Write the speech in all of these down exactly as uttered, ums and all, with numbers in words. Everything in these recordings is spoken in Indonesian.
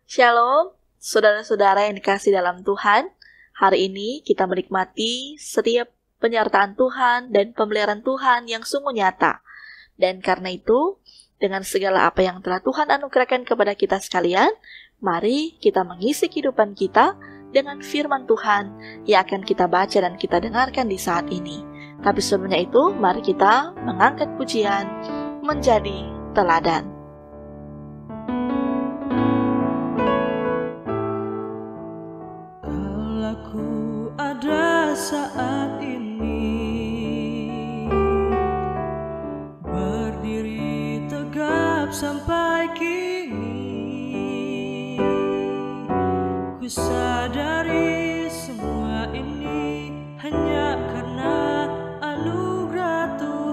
Shalom, saudara-saudara yang dikasih dalam Tuhan. Hari ini kita menikmati setiap penyertaan Tuhan dan pemeliharaan Tuhan yang sungguh nyata. Dan karena itu, dengan segala apa yang telah Tuhan anugerahkan kepada kita sekalian, mari kita mengisi kehidupan kita dengan firman Tuhan yang akan kita baca dan kita dengarkan di saat ini. Tapi sebelumnya itu, mari kita mengangkat pujian menjadi teladan. Ku ada saat ini berdiri tegap sampai kini. Ku sadari semua ini hanya karena anugerah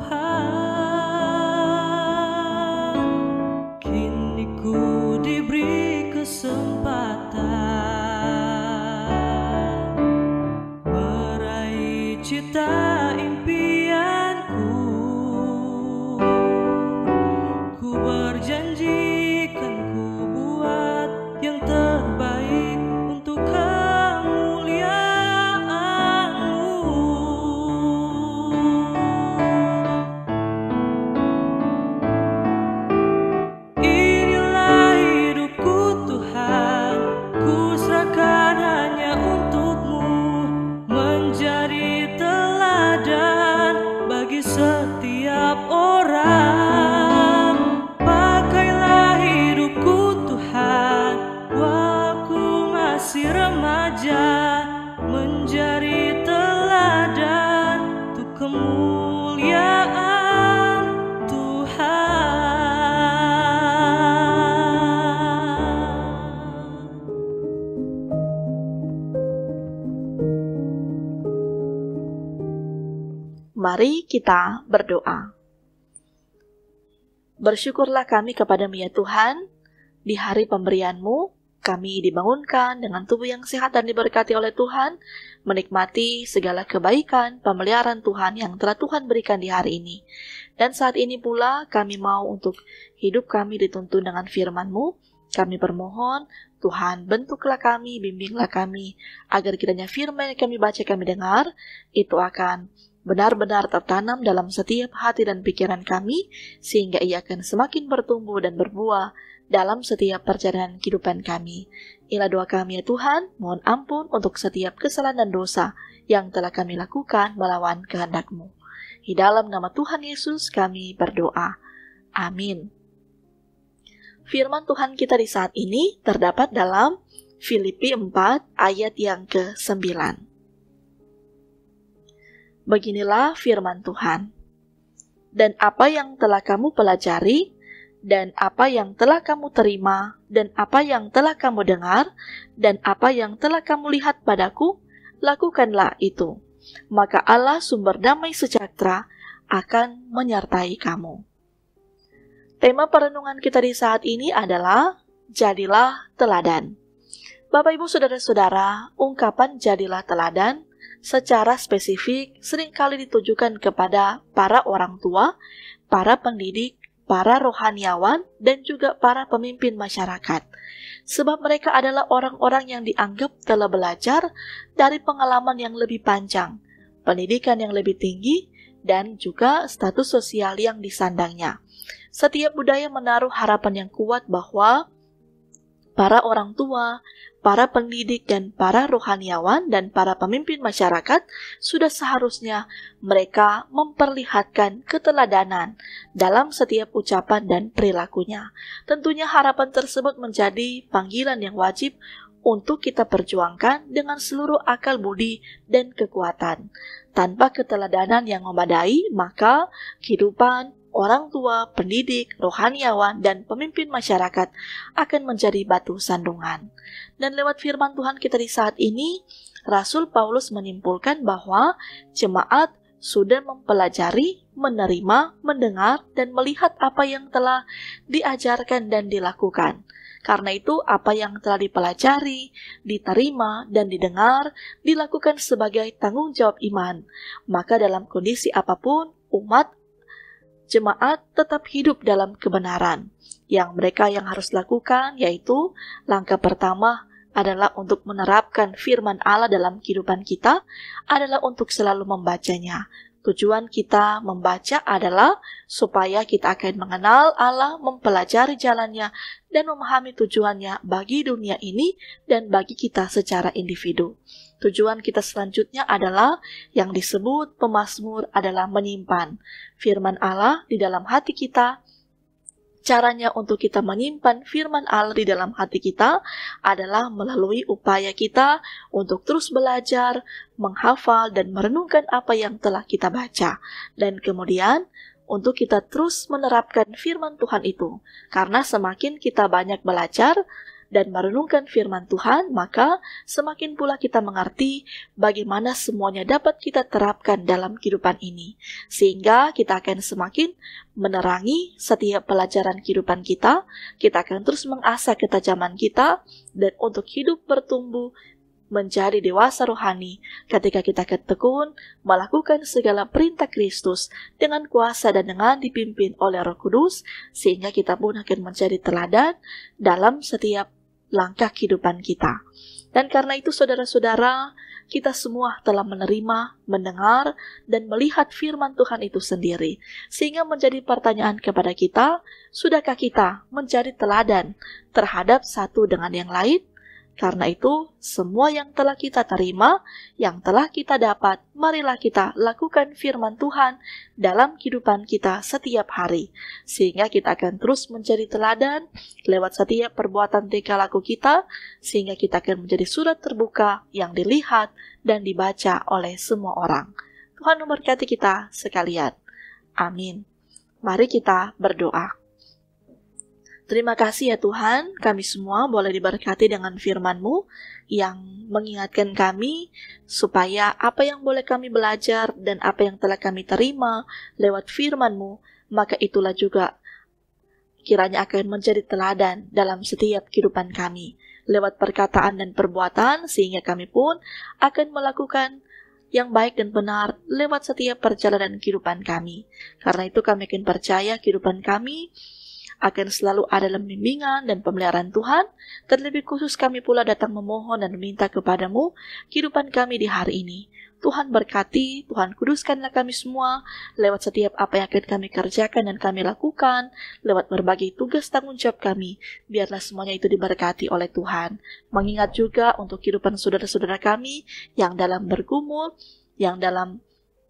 Tuhan. Kini ku diberi kesempatan cita impianku. Ku berjanji kan ku buat yang terbaik untuk kemuliaan-Mu. Inilah hidupku Tuhan, ku serahkan hanya untuk-Mu, menjadi bagi setiap orang. Pakailah hidupku Tuhan, waktu masih remaja, menjadi teladan untuk kemuliaan Tuhan. Mari kita berdoa. Bersyukurlah kami kepadamu ya Tuhan, di hari pemberian-Mu, kami dibangunkan dengan tubuh yang sehat dan diberkati oleh Tuhan, menikmati segala kebaikan, pemeliharaan Tuhan yang telah Tuhan berikan di hari ini. Dan saat ini pula kami mau untuk hidup kami dituntun dengan firman-Mu. Kami bermohon, Tuhan bentuklah kami, bimbinglah kami, agar kiranya firman yang kami baca, kami dengar, itu akan benar-benar tertanam dalam setiap hati dan pikiran kami, sehingga ia akan semakin bertumbuh dan berbuah dalam setiap perjalanan kehidupan kami. Inilah doa kami ya Tuhan, mohon ampun untuk setiap kesalahan dan dosa yang telah kami lakukan melawan kehendak-Mu. Di dalam nama Tuhan Yesus kami berdoa. Amin. Firman Tuhan kita di saat ini terdapat dalam Filipi empat ayat yang kesembilan. Beginilah firman Tuhan. Dan apa yang telah kamu pelajari, dan apa yang telah kamu terima, dan apa yang telah kamu dengar, dan apa yang telah kamu lihat padaku, lakukanlah itu. Maka Allah sumber damai sejahtera akan menyertai kamu. Tema perenungan kita di saat ini adalah jadilah teladan. Bapak Ibu Saudara-saudara, ungkapan jadilah teladan secara spesifik seringkali ditujukan kepada para orang tua, para pendidik, para rohaniawan, dan juga para pemimpin masyarakat. Sebab mereka adalah orang-orang yang dianggap telah belajar dari pengalaman yang lebih panjang, pendidikan yang lebih tinggi, dan juga status sosial yang disandangnya. Setiap budaya menaruh harapan yang kuat bahwa para orang tua, para pendidik, dan para rohaniawan, dan para pemimpin masyarakat sudah seharusnya mereka memperlihatkan keteladanan dalam setiap ucapan dan perilakunya. Tentunya harapan tersebut menjadi panggilan yang wajib untuk kita perjuangkan dengan seluruh akal budi dan kekuatan. Tanpa keteladanan yang memadai, maka kehidupan orang tua, pendidik, rohaniawan, dan pemimpin masyarakat akan menjadi batu sandungan. Dan lewat firman Tuhan kita di saat ini, Rasul Paulus menyimpulkan bahwa jemaat sudah mempelajari, menerima, mendengar, dan melihat apa yang telah diajarkan dan dilakukan. Karena itu, apa yang telah dipelajari, diterima, dan didengar, dilakukan sebagai tanggung jawab iman. Maka dalam kondisi apapun, umat jemaat tetap hidup dalam kebenaran. Yang mereka yang harus lakukan yaitu langkah pertama adalah untuk menerapkan firman Allah dalam kehidupan kita, adalah untuk selalu membacanya. Tujuan kita membaca adalah supaya kita akan mengenal Allah, mempelajari jalannya, dan memahami tujuannya bagi dunia ini dan bagi kita secara individu. Tujuan kita selanjutnya adalah yang disebut pemazmur adalah menyimpan firman Allah di dalam hati kita. Caranya untuk kita menyimpan firman Allah di dalam hati kita adalah melalui upaya kita untuk terus belajar, menghafal, dan merenungkan apa yang telah kita baca. Dan kemudian untuk kita terus menerapkan firman Tuhan itu. Karena semakin kita banyak belajar dan merenungkan firman Tuhan, maka semakin pula kita mengerti bagaimana semuanya dapat kita terapkan dalam kehidupan ini. Sehingga kita akan semakin menerangi setiap pelajaran kehidupan kita, kita akan terus mengasah ketajaman kita, dan untuk hidup bertumbuh menjadi dewasa rohani ketika kita tekun melakukan segala perintah Kristus dengan kuasa dan dengan dipimpin oleh Roh Kudus, sehingga kita pun akan menjadi teladan dalam setiap langkah kehidupan kita. Dan karena itu saudara-saudara, kita semua telah menerima, mendengar, dan melihat firman Tuhan itu sendiri. Sehingga menjadi pertanyaan kepada kita, sudahkah kita menjadi teladan terhadap satu dengan yang lain? Karena itu, semua yang telah kita terima, yang telah kita dapat, marilah kita lakukan firman Tuhan dalam kehidupan kita setiap hari. Sehingga kita akan terus menjadi teladan lewat setiap perbuatan tingkah laku kita, sehingga kita akan menjadi surat terbuka yang dilihat dan dibaca oleh semua orang. Tuhan memberkati kita sekalian. Amin. Mari kita berdoa. Terima kasih ya Tuhan, kami semua boleh diberkati dengan firman-Mu yang mengingatkan kami supaya apa yang boleh kami belajar dan apa yang telah kami terima lewat firman-Mu, maka itulah juga kiranya akan menjadi teladan dalam setiap kehidupan kami, lewat perkataan dan perbuatan, sehingga kami pun akan melakukan yang baik dan benar lewat setiap perjalanan kehidupan kami. Karena itu kami akan percaya kehidupan kami akan selalu ada dalam bimbingan dan pemeliharaan Tuhan. Terlebih khusus kami pula datang memohon dan meminta kepadamu kehidupan kami di hari ini. Tuhan berkati, Tuhan kuduskanlah kami semua lewat setiap apa yang akan kami kerjakan dan kami lakukan, lewat berbagai tugas tanggung jawab kami. Biarlah semuanya itu diberkati oleh Tuhan. Mengingat juga untuk kehidupan saudara-saudara kami yang dalam bergumul, yang dalam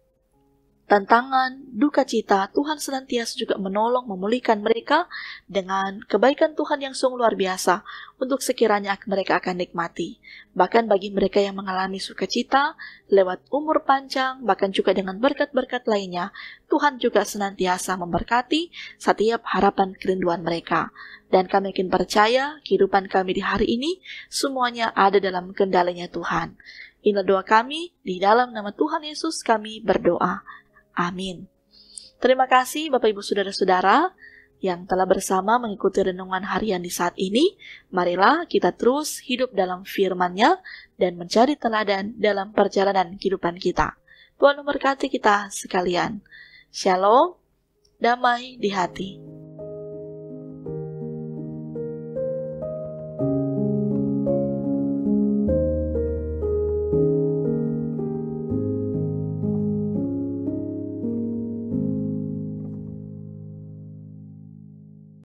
tantangan, duka cita, Tuhan senantiasa juga menolong, memulihkan mereka dengan kebaikan Tuhan yang sungguh luar biasa untuk sekiranya mereka akan nikmati. Bahkan bagi mereka yang mengalami sukacita lewat umur panjang, bahkan juga dengan berkat-berkat lainnya, Tuhan juga senantiasa memberkati setiap harapan kerinduan mereka. Dan kami yakin percaya kehidupan kami di hari ini semuanya ada dalam kendalinya Tuhan. Inilah doa kami, di dalam nama Tuhan Yesus kami berdoa. Amin. Terima kasih Bapak Ibu Saudara-saudara yang telah bersama mengikuti renungan harian di saat ini. Marilah kita terus hidup dalam firman-Nya dan mencari teladan dalam perjalanan kehidupan kita. Tuhan memberkati kita sekalian. Shalom, damai di hati.